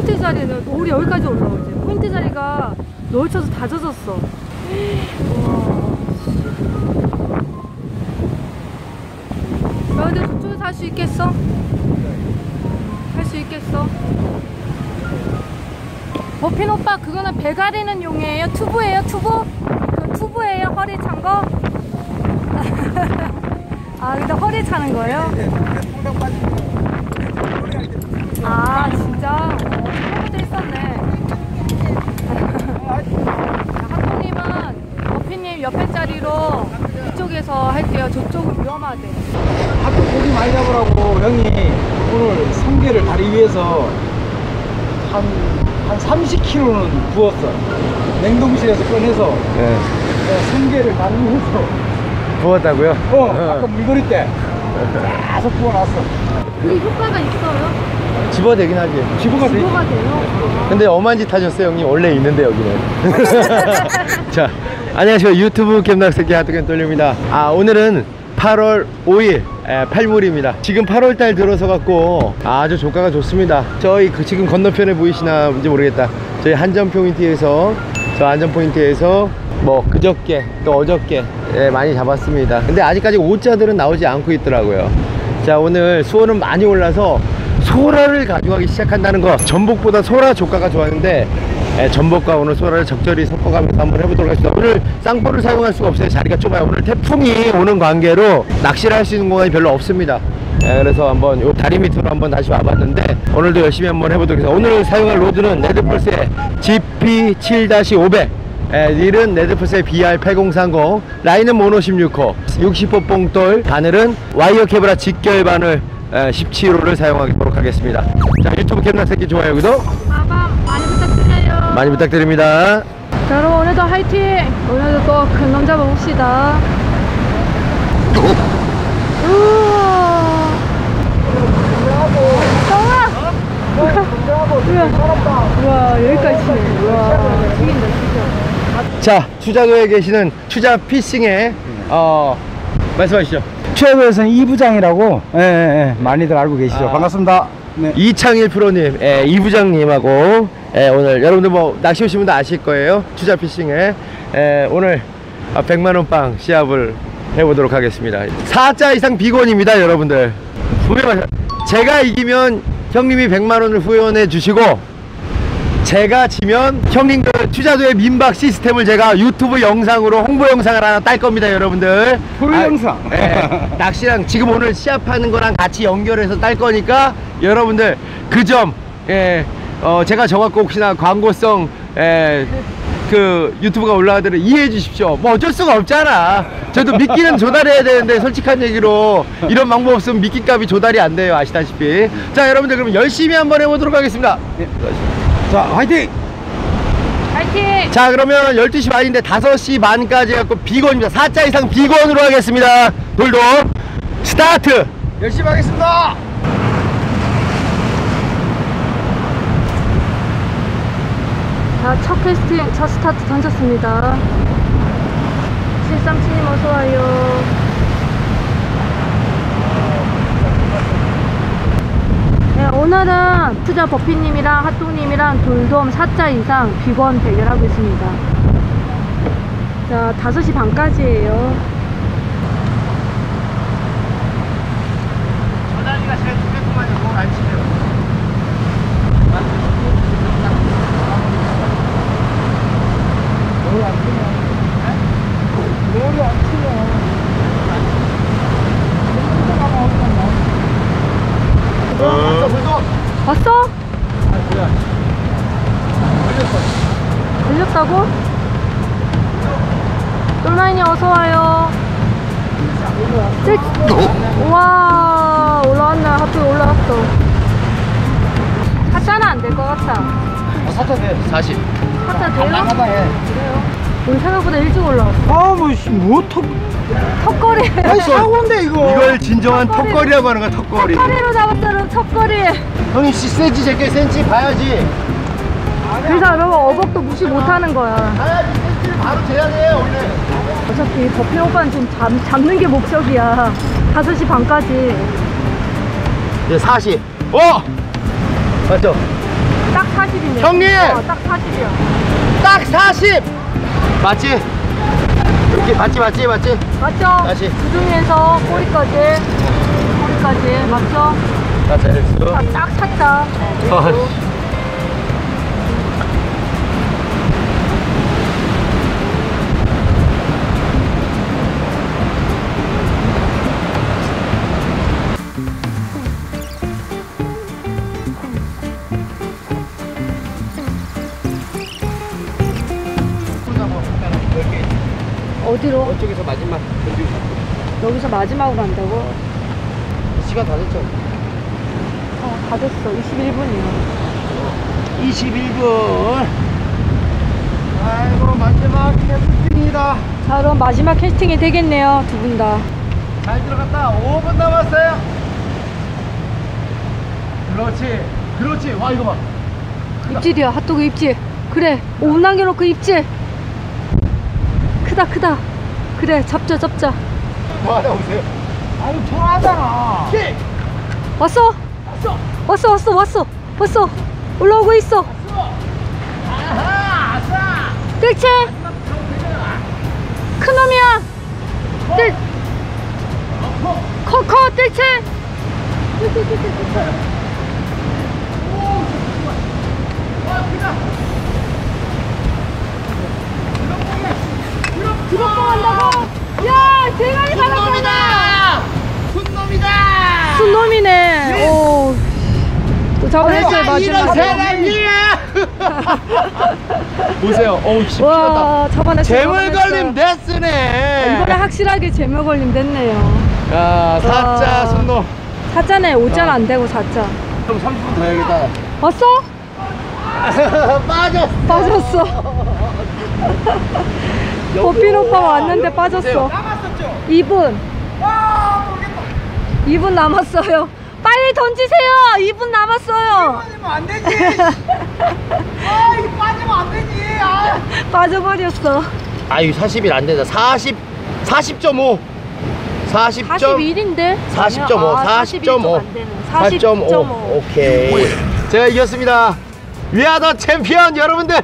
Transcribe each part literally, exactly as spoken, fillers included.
포인트 자리는 노을이 여기까지 올라오지. 포인트 자리가 노을 쳐서 다 젖었어. 야, 근데 저쪽에서 할 수 있겠어? 할 수 있겠어? 버핀 오빠, 그거는 배 가리는 용이에요? 튜브예요? 튜브? 그 튜브예요? 허리 찬 거? 아, 근데 허리 차는 거예요? 아, 진짜? 그것도 있었네. 학부님은 버피님 옆에 자리로 이쪽에서 할게요. 저쪽은 위험하대. 학교 고기 많이 잡으라고 형이 오늘 성게를 다리 위에서 한, 한 삼십 킬로그램는 부었어. 냉동실에서 꺼내서 네. 네, 성게를 다리 위에서 부었다고요? 어, 아까 물거리 때 계속 부어놨어. 그게 효과가 있어요? 집어가 되긴 하지. 집어가 돼. 집어가 돼요? 근데 엄한 짓 하셨어요 형님. 원래 있는데 여기는. 자, 안녕하세요. 유튜브 캠락새끼 하트겐 떨립니다. 아, 오늘은 팔월 오일 에, 팔물입니다. 지금 팔월달 들어서 갖고 아주 조가가 좋습니다. 저희 그 지금 건너편에 보이시나인지 모르겠다. 저희 한전 포인트에서 저 안전 포인트에서 뭐 그저께 또 어저께 예, 많이 잡았습니다. 근데 아직까지 오자들은 나오지 않고 있더라고요. 자, 오늘 수온은 많이 올라서 소라를 가져가기 시작한다는 거. 전복보다 소라 조가가 좋았는데 예, 전복과 오늘 소라를 적절히 섞어가면서 한번 해보도록 하겠습니다. 오늘 쌍포를 사용할 수가 없어요. 자리가 좁아요. 오늘 태풍이 오는 관계로 낚시를 할 수 있는 공간이 별로 없습니다. 예, 그래서 한번 요 다리 밑으로 한번 다시 와봤는데 오늘도 열심히 한번 해보도록 하겠습니다. 오늘 사용할 로드는 레드펄스의 지피 칠 오백, 예, 릴은 레드펄스의 비알 팔공삼공, 라인은 모노 십육 호, 육십 호 뽕돌, 바늘은 와이어 캐브라 직결 바늘 에, 십칠 호를 사용하도록 하겠습니다. 자, 유튜브 캠락새끼 좋아요, 구독 아밤 많이 부탁드려요. 많이 부탁드립니다. 자, 여러분 오늘도 화이팅! 오늘도 또 큰 놈 잡아봅시다. 우와! 우와, 여기까지 치네. 우와, 죽인다, 진짜. 자, 추자도에 계시는 추자 피싱에 어, 말씀하시죠. 최고에서는 이 부장이라고 예, 예, 예. 많이들 알고 계시죠. 아. 반갑습니다. 네. 이창일 프로님, 예, 이 부장님하고 예, 오늘 여러분들 뭐 낚시 오신 분도 아실 거예요. 추자 피싱에 예, 오늘 백만 원 빵 시합을 해보도록 하겠습니다. 사 자 이상 비건입니다, 여러분들. 후회하셔. 제가 이기면 형님이 백만 원을 후원해 주시고, 제가 지면 형님들 추자도의 민박 시스템을 제가 유튜브 영상으로 홍보 영상을 하나 딸 겁니다, 여러분들. 프로 아, 영상. 예, 낚시랑 지금 오늘 시합하는 거랑 같이 연결해서 딸 거니까 여러분들 그 점, 예, 어, 제가 저갖고 혹시나 광고성 예, 그 유튜브가 올라가더라도 이해해 주십시오. 뭐 어쩔 수가 없잖아. 저도 미끼는 조달해야 되는데 솔직한 얘기로 이런 방법 없으면 미끼 값이 조달이 안 돼요, 아시다시피. 자, 여러분들 그럼 열심히 한번 해보도록 하겠습니다. 네. 자, 화이팅! 화이팅! 자, 그러면 열두 시 반인데 다섯 시 반까지 해갖고 비건입니다. 사 자 이상 비건으로 하겠습니다. 돌돔 스타트! 열심히 하겠습니다! 자, 첫 캐스팅, 첫 스타트 던졌습니다. 칠삼칠님 어서와요. 네, 오늘은 투자 버피님이랑 핫동님이랑 돌돔 사 자 이상 비건 대결하고 있습니다. 자, 다섯 시 반까지예요. 저 다리가 제일 두겠구만요. 뭘 안 치네요. 노을이 안 치네. 노을이 안 치네. 왔어? 걸렸다고? 똘라인이 어서와요. 우와, 올라왔네. 하필 올라왔어. 사자는 안 될 것 같아. 아, 사자 돼. 사십. 사자 돼요? 하다 해. 그래요? 우리 생각보다 일찍 올라왔어. 아, 뭐, 씨, 뭐, 턱. 턱걸이. 아니, 사고인데, 이거. 이걸 진정한 턱걸이라고 하는 거야, 턱걸이. 턱걸이로 잡았잖아, 턱걸이. 형님 십 센치 제게 센치 봐야지. 그래서 여러분 어복도 무시 못하는 거야. 봐야지. 센치를 바로 재야 돼, 원래. 어차피 버피 오빠는 지금 잡, 잡는 게 목적이야. 다섯 시 반까지. 예, 사십. 어! 맞죠? 딱 사십이네. 형님! 어, 딱 사십이야. 딱 사십! 맞지? 이렇게 맞지 맞지 맞지? 맞죠? 다시. 주둥이에서 꼬리까지. 꼬리까지. 맞죠? 나 잘했어. 딱, 딱 샀다. 네, 아, 그리고 어디로? 어쪽에서 마지막 던지고 여기서 마지막으로 한다고? 시간 다 됐죠? 어, 다 됐어. 이십일 분이요. 이십일 분. 아이고 마지막 캐스팅이다. 자, 그럼 마지막 캐스팅이 되겠네요. 두 분 다. 잘 들어갔다. 오 분 남았어요. 그렇지 그렇지. 와 이거 봐. 입질이야. 핫도그 입질. 그래. 오 분 남겨놓고 입질. 크다 크다. 그래. 잡자 잡자. 뭐하다 오세요. 아유 통하잖아. 왔어? 왔어 왔어 왔어 왔어. 올라오고 있어. 아하 아싸. 뜰채. 큰 놈이야. 뜰. 커 커 뜰채. 들어간다고? 야, 대가리 받았다. 순놈이다. 순놈이네. 오. 또 잡아냈어요 마지막. 사람이야. 보세요. 어우 씨. 와, 잡아냈어. 재물 걸림 됐으네. 이번에 확실하게 재물 걸림 됐네요. 야 사자 아. 순놈. 사자네. 오자는 안 되고 사자. 좀 삼십 분 더 해야겠다. 왔어? 빠졌어. 빠졌어. 버핀 오빠가 왔는데 빠졌어. 남았었죠. 이 분. 와 모르겠다. 이 분 남았어요. 빨리 던지세요. 이 분 남았어요. 빠지면 안 되지. 아 이거 빠지면 안 되지. 아. 빠져버렸어. 아유 사십일 안 된다. 사십 사십 점 오. 사십 점 사십일인데? 사십 점 오. 사십 점 오. 사십 점 오. 오케이. 제가 이겼습니다. 위아더 챔피언 여러분들.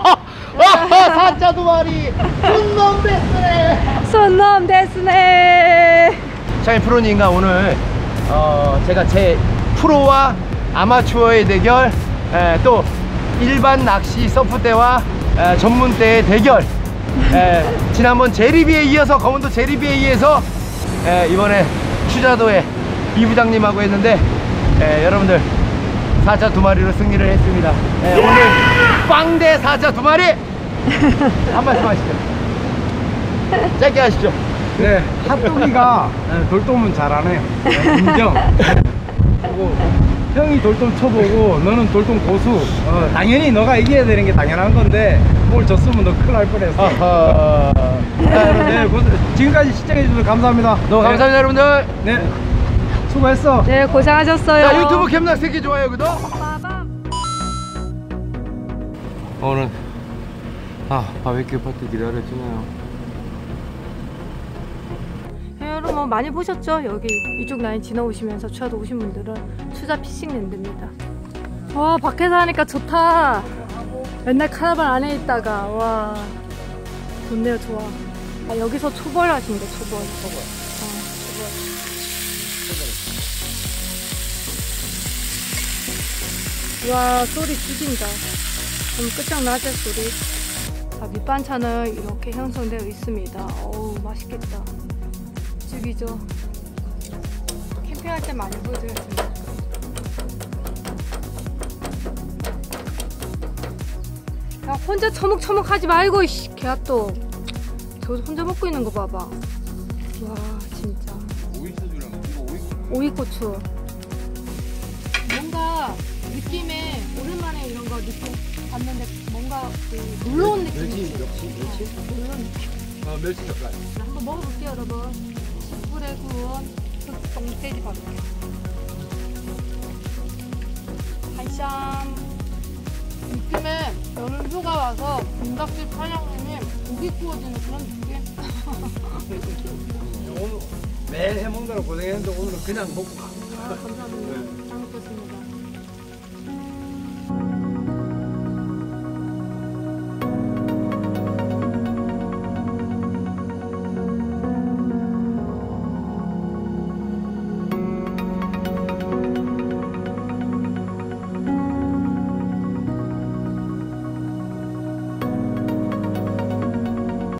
사자 두 마리. 손놈 됐으네. 손놈 데스네. 샤인 프로님과 오늘 어, 제가 제 프로와 아마추어의 대결, 에, 또 일반 낚시 서프대와 에, 전문대의 대결, 에, 지난번 제리비에 이어서 검은도 제리비에 이어서 에, 이번에 추자도의 이 부장님하고 했는데 에, 여러분들 사자 두 마리로 승리를 했습니다. 에, 오늘 빵대 사자 두 마리 한 말씀 하시죠. 짧게 하시죠. 네, 핫도기가 돌돔은 잘하네요. 네, 인정. 그리고 형이 돌돔 쳐보고 너는 돌돔 고수. 어, 당연히 너가 이겨야 되는 게 당연한 건데 오늘 졌으면 너 큰일 날 뻔했어. 아하. 자, 여러분, 네, 고- 지금까지 시청해주셔서 감사합니다. 너무 감사합니다 여러분들. 네, 수고했어. 네, 고생하셨어요. 자, 유튜브 캠락새끼 좋아요 구독. 빠밤. 오늘 아 바베큐 파티 기다려주네요. 네, 여러분 뭐 많이 보셨죠? 여기 이쪽 라인 지나오시면서 추자도 오신 분들은 추자 피싱 랜드입니다. 와, 밖에서 하니까 좋다. 맨날 카라반 안에 있다가 와 좋네요. 좋아. 아, 여기서 초벌 하신대. 초벌. 초벌. 어, 초벌. 와, 소리 죽인다. 좀 끝장나죠 소리. 자, 밑반찬은 이렇게 형성되어 있습니다. 어우, 맛있겠다. 죽이죠. 캠핑할 때 많이 보여드렸습니다. 야, 혼자 처먹처먹 하지 말고, 이씨, 개야 또. 저 혼자 먹고 있는 거 봐봐. 와, 진짜. 오이고추. 뭔가 느낌에 오랜만에 이런 거 느낌 봤는데 뭔가 그 놀러온 느낌이지. 놀러온 느낌. 어, 멸치 젓갈. 한번 먹어볼게요, 여러분. 십 불에 구운 흑송돼지 바베큐. 한쌈. 느낌에 연휴가 와서 군각집 사장님이 고기 구워주는 그런 느낌? 오늘 매일 해먹느라 고생했는데 오늘은 그냥 먹고 가. 아, 감사합니다. 잘 먹겠습니다.